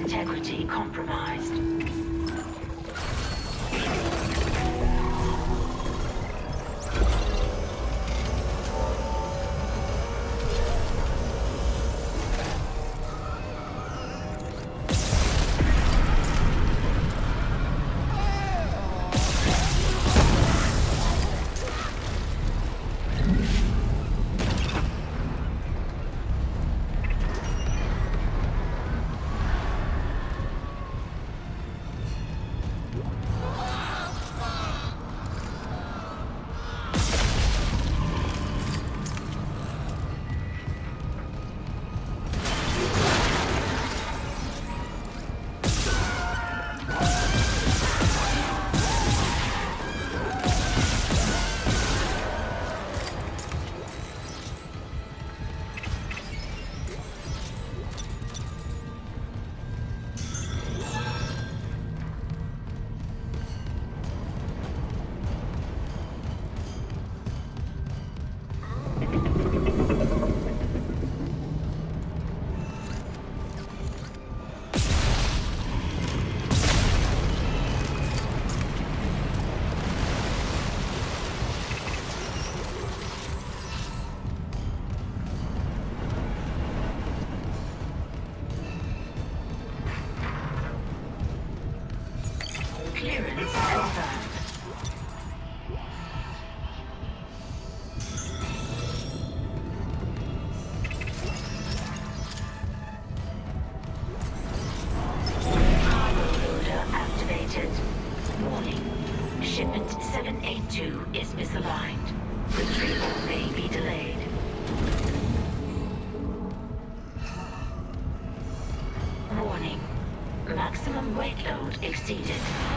integrity compromised. Clearance confirmed. Cargo loader activated. Warning. Shipment 782 is misaligned. Retrieval may be delayed. Warning. Maximum weight load exceeded.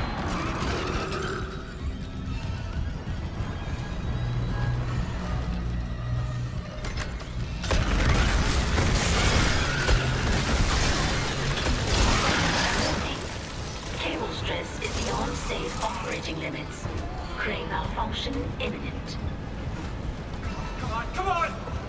Cable stress is beyond safe operating limits. Crane malfunction imminent. Come on, come on!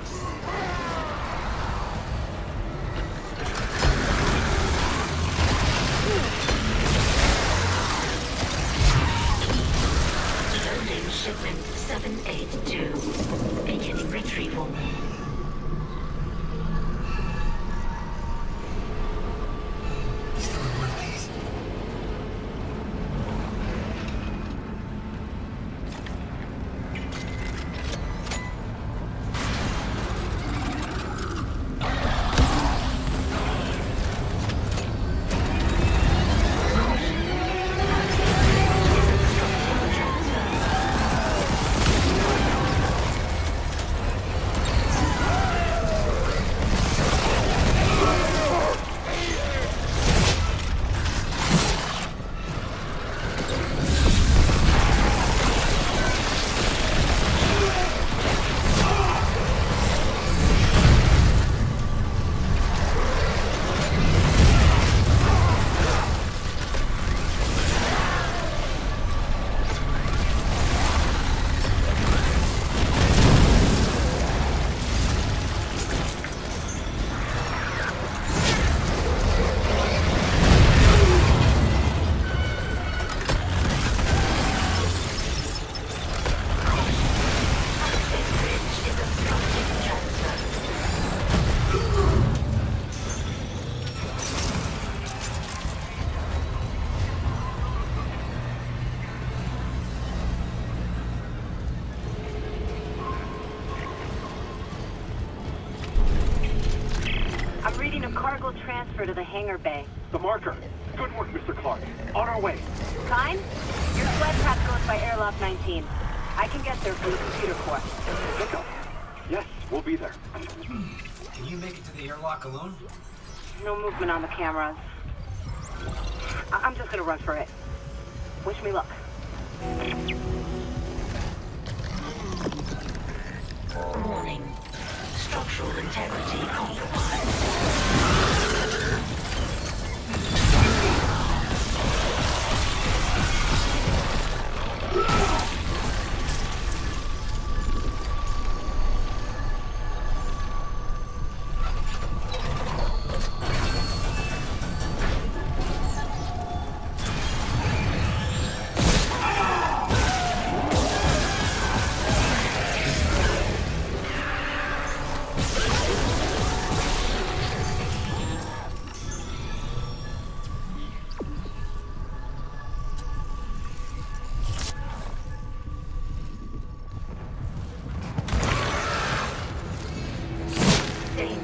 Loading shipment 782. Beginning retrieval. Cargo transfer to the hangar bay. The marker. Good work, Mr. Clarke. On our way. Kind? Your sled path goes by airlock 19. I can get there from the computer core. Pickup. Yes, we'll be there. Can you make it to the airlock alone? No movement on the cameras. I'm just gonna run for it. Wish me luck. Warning. Structural integrity compromised.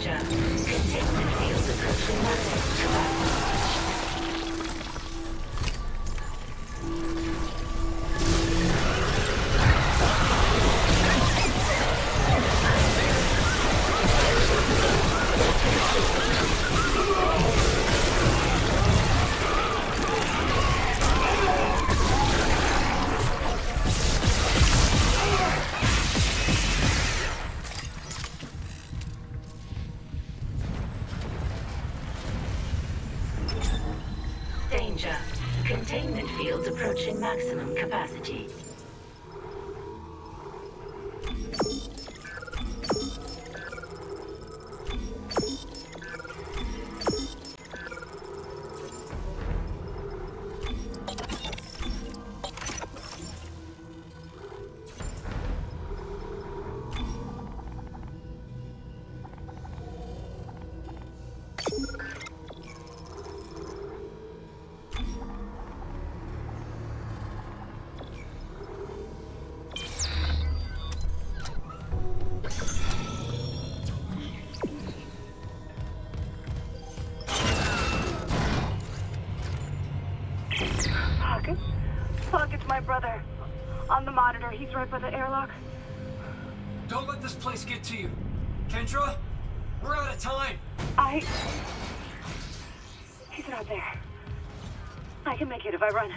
Danger. Containment field approaching maximum capacity. Danger. Containment fields approaching maximum capacity. Clarke, it's my brother. On the monitor, he's right by the airlock. Don't let this place get to you. Kendra, we're out of time. He's not there. I can make it if I run.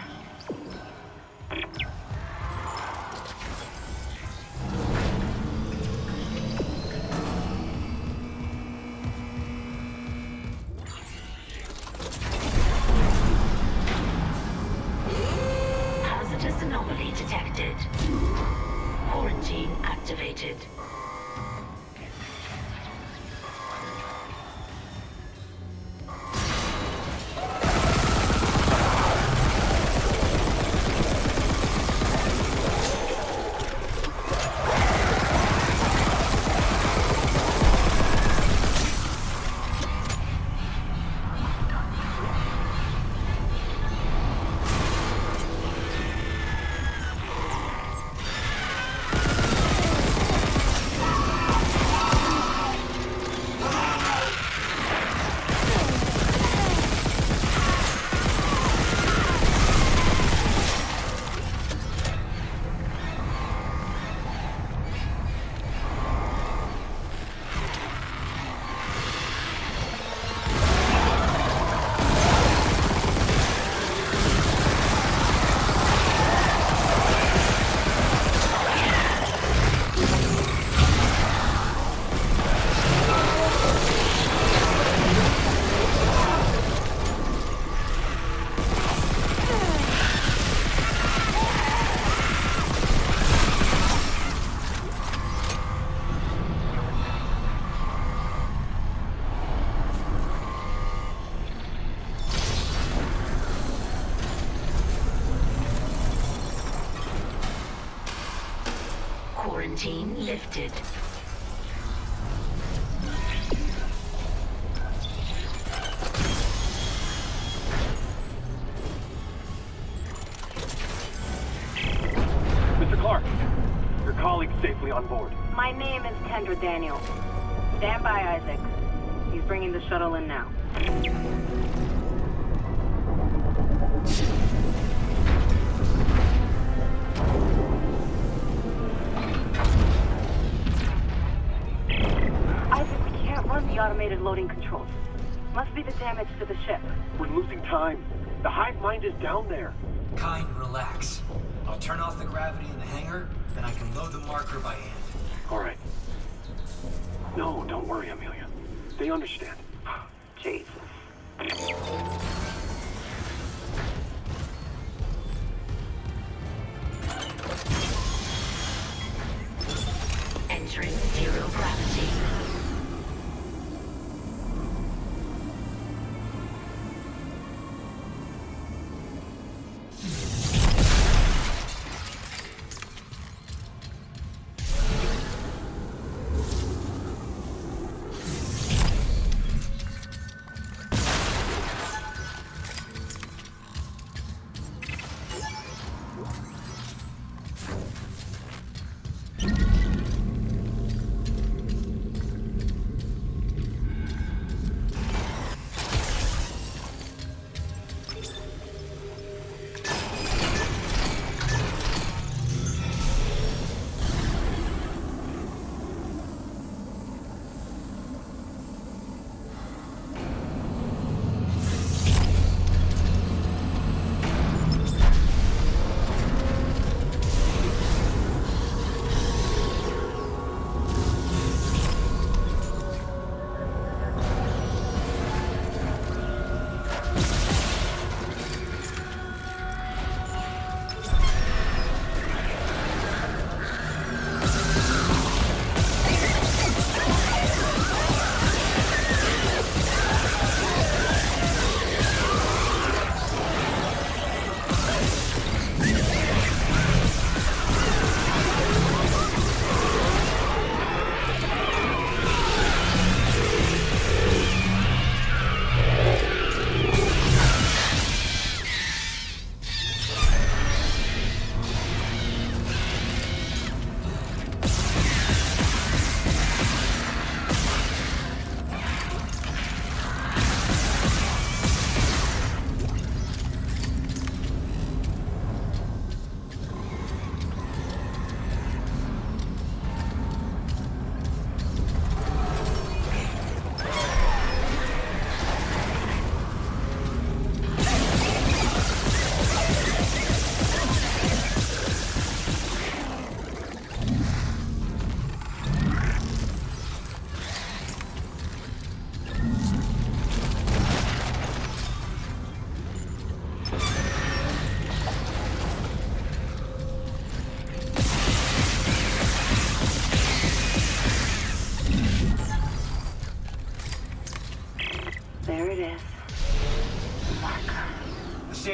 Hazardous anomaly detected. Quarantine activated. Quarantine lifted. Mr. Clarke, your colleague's safely on board. My name is Kendra Daniel. Stand by, Isaac. He's bringing the shuttle in now. Isaac, we can't run the automated loading controls. Must be the damage to the ship. We're losing time. The hive mind is down there. Kind, relax. I'll turn off the gravity in the hangar, then I can load the marker by hand. All right. No, don't worry, Amelia. They understand. Jesus. Entering zero gravity.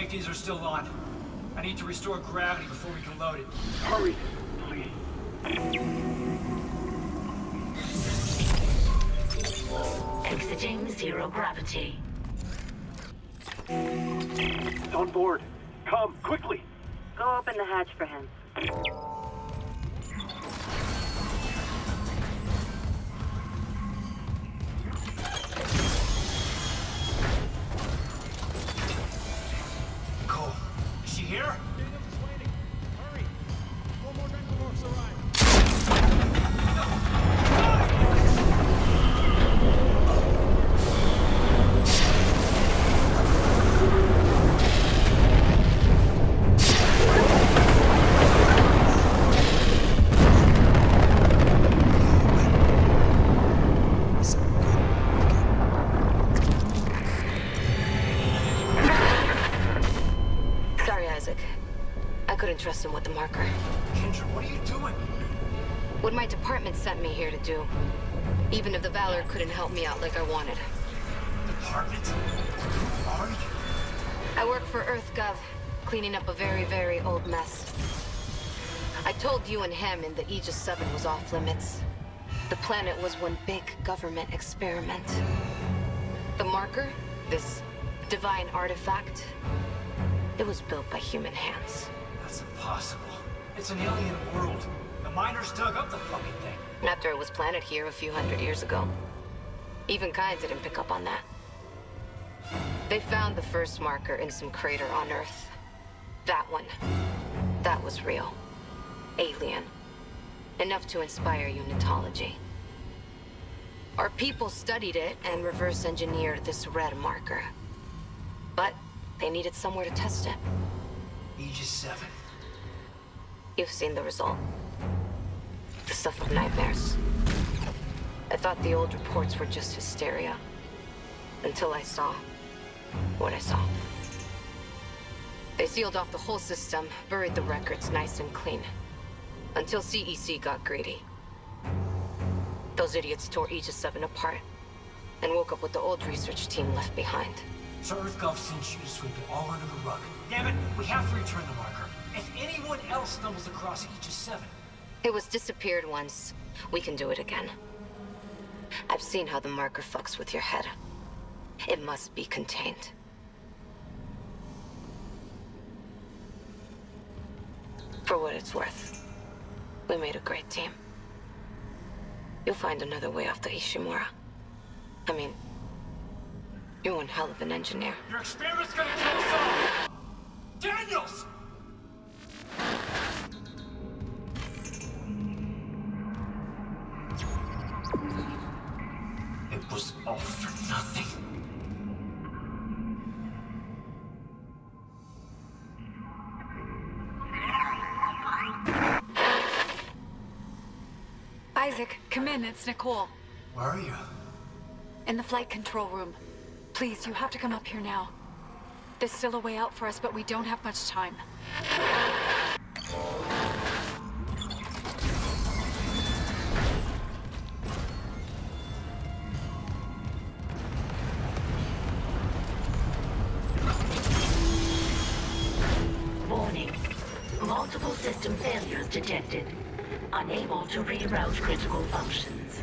safeties are still on. I need to restore gravity before we can load it. Hurry, please. Exiting zero gravity. It's on board. Come, quickly. Go open the hatch for him. Cole, is she here? Daniels is waiting. Hurry. 4 more Necromorphs arrive. Sorry, Isaac. I couldn't trust him with the marker. Kendra, what are you doing? What my department sent me here to do. Even if the Valor couldn't help me out like I wanted. Department? Who are you? I work for EarthGov, cleaning up a very, very old mess. I told you and him in the Aegis 7 was off limits. The planet was one big government experiment. The marker, this divine artifact, it was built by human hands. That's impossible. It's an alien world. The miners dug up the fucking thing. After it was planted here a few hundred years ago. Even Kind didn't pick up on that. They found the first marker in some crater on Earth. That one. That was real. Alien. Enough to inspire unitology. Our people studied it and reverse engineered this red marker. But they needed somewhere to test it. Aegis 7. You've seen the result. The stuff of nightmares. I thought the old reports were just hysteria. Until I saw what I saw. They sealed off the whole system, buried the records nice and clean. Until CEC got greedy. Those idiots tore Aegis 7 apart, and woke up with the old research team left behind. So EarthGov sent you to sweep it all under the rug. Damn it, we have to return the marker. If anyone else stumbles across Aegis 7... It was disappeared once. We can do it again. I've seen how the marker fucks with your head. It must be contained. For what it's worth, we made a great team. You'll find another way off the Ishimura. I mean, you're one hell of an engineer. Your experiment's gonna kill us all! Daniels! It was all for nothing. Isaac, come in. It's Nicole. Where are you? In the flight control room. Please, you have to come up here now. There's still a way out for us, but we don't have much time. Warning. Multiple system failures detected. Unable to reroute critical functions.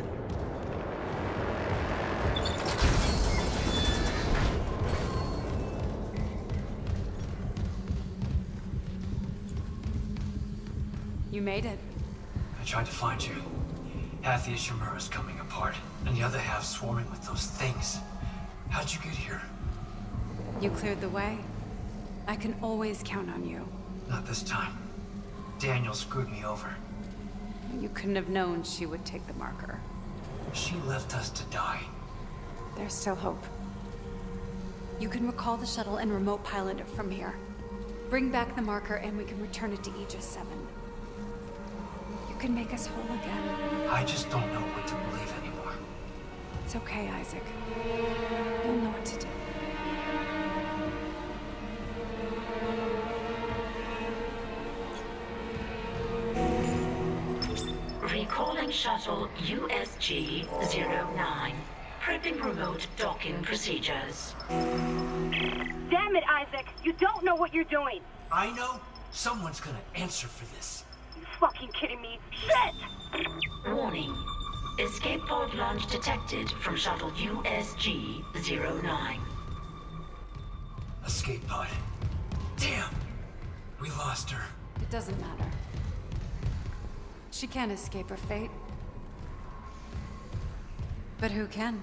You made it. I tried to find you. Half the Ishimura is coming apart, and the other half swarming with those things. How'd you get here? You cleared the way. I can always count on you. Not this time. Daniel screwed me over. You couldn't have known she would take the marker. She left us to die. There's still hope. You can recall the shuttle and remote pilot it from here. Bring back the marker and we can return it to Aegis 7. You can make us whole again. I just don't know what to believe anymore. It's okay, Isaac. You'll know what to do. Recalling shuttle USG-09. Prepping remote docking procedures. Damn it, Isaac! You don't know what you're doing! I know. Someone's gonna answer for this. You fucking kidding me? Shit! Warning. Escape pod launch detected from shuttle USG-09. Escape pod. Damn! We lost her. It doesn't matter. She can't escape her fate. But who can?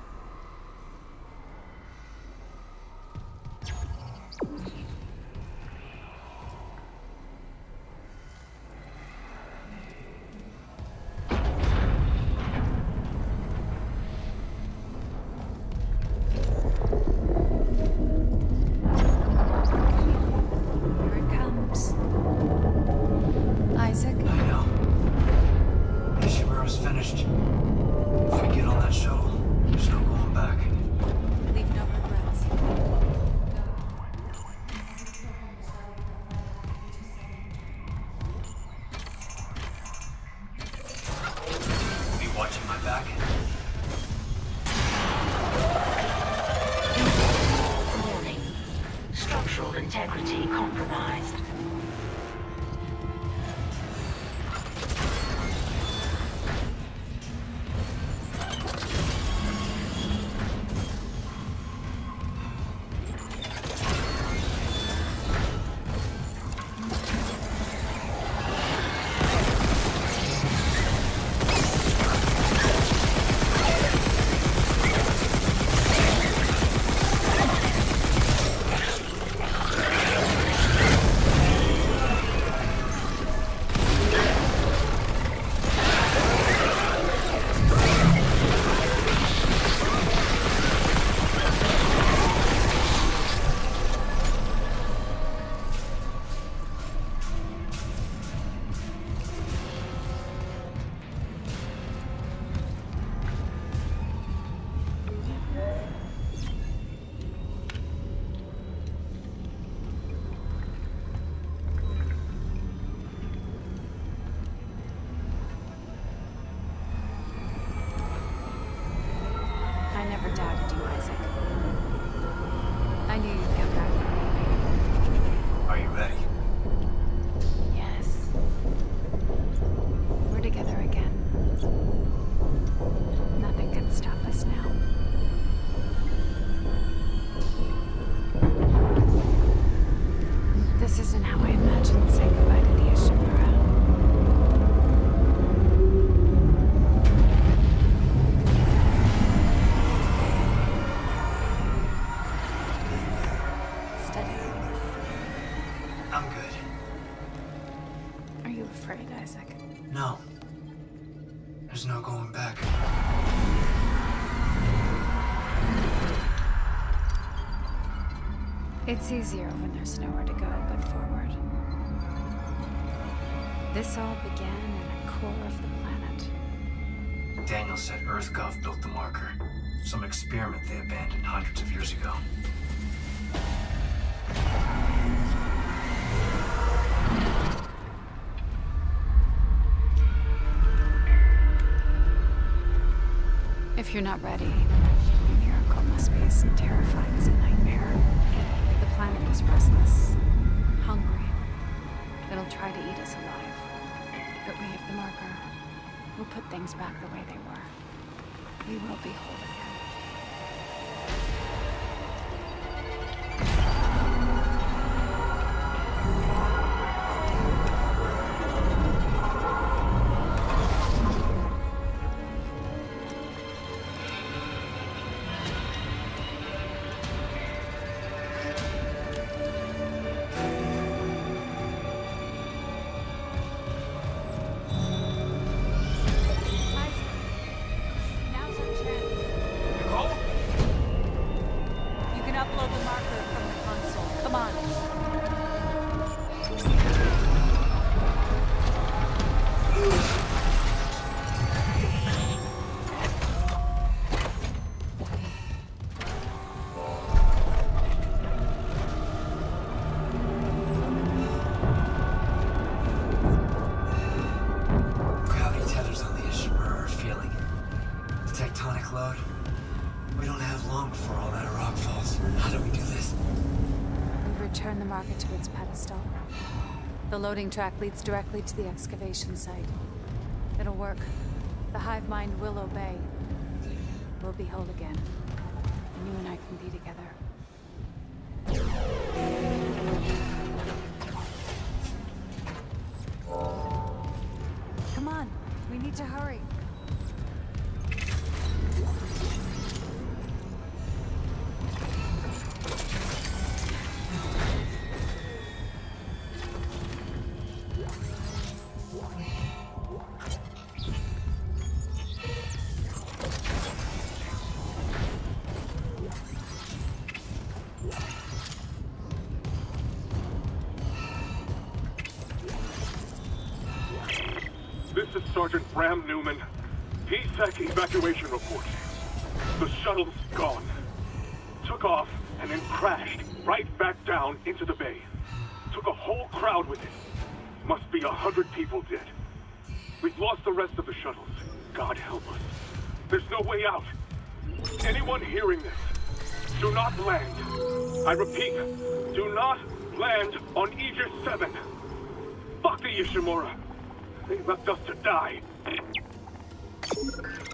Here it comes. Isaac? I know. Ishimura's finished. If we get on that shuttle, there's no going back. Leave no regrets. Be watching my back. Warning. Structural integrity compromised. I never doubted you, Isaac. I knew you'd come back for me. Are you ready? Yes. We're together again. Nothing can stop us now. This isn't how I imagined saying goodbye to the Ishimura. Steady. I'm good. Are you afraid, Isaac? No. There's no going back. It's easier when there's nowhere to go but forward. This all began in the core of the planet. Daniel said EarthGov built the marker. Some experiment they abandoned hundreds of years ago. If you're not ready, a miracle must be as terrifying as a nightmare. The planet is restless, hungry. It'll try to eat us alive. But we have the marker. We'll put things back the way they were. We will be whole again. Upload the marker from the console. Come on. Gravity tethers on the Ishimura are feeling the tectonic load. before all that rock falls. How do we do this? We return the marker to its pedestal. The loading track leads directly to the excavation site. It'll work. The hive mind will obey. We'll be whole again. And you and I can be together. Come on, we need to hurry. This is Sergeant Bram Newman. PSEC evacuation report. The shuttle's gone. Took off and then crashed right back down into the bay. Took a whole crowd with it. Must be 100 people dead. We've lost the rest of the shuttles. God help us. There's no way out. Anyone hearing this, do not land. I repeat, do not land on Aegis 7. Fuck the Ishimura. They left us to die.